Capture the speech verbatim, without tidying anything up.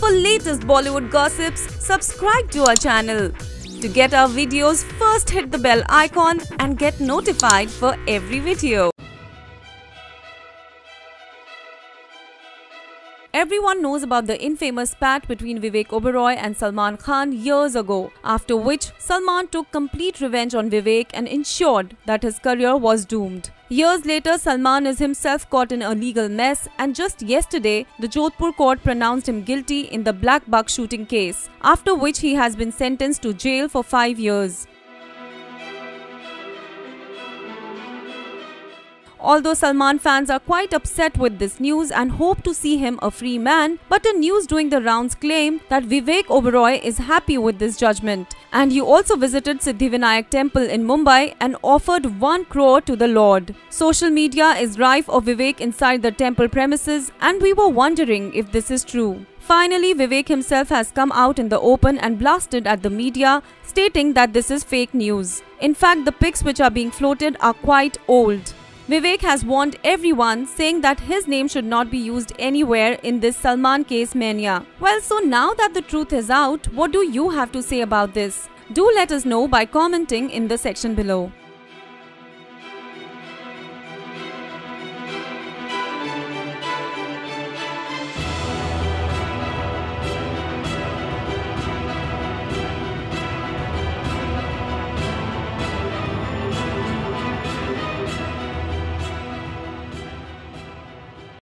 For latest Bollywood gossips, subscribe to our channel. To get our videos, first hit the bell icon and get notified for every video. Everyone knows about the infamous spat between Vivek Oberoi and Salman Khan years ago, after which Salman took complete revenge on Vivek and ensured that his career was doomed. Years later, Salman is himself caught in a legal mess, and just yesterday, the Jodhpur court pronounced him guilty in the Black Buck shooting case, after which he has been sentenced to jail for five years. Although Salman fans are quite upset with this news and hope to see him a free man, but a news doing the rounds claim that Vivek Oberoi is happy with this judgment, and he also visited Siddhivinayak temple in Mumbai and offered one crore to the Lord. Social media is rife of Vivek inside the temple premises, and we were wondering if this is true. Finally, Vivek himself has come out in the open and blasted at the media, stating that this is fake news. In fact, the pics which are being floated are quite old. Vivek has warned everyone, saying that his name should not be used anywhere in this Salman case mania. Well, so now that the truth is out, what do you have to say about this? Do let us know by commenting in the section below.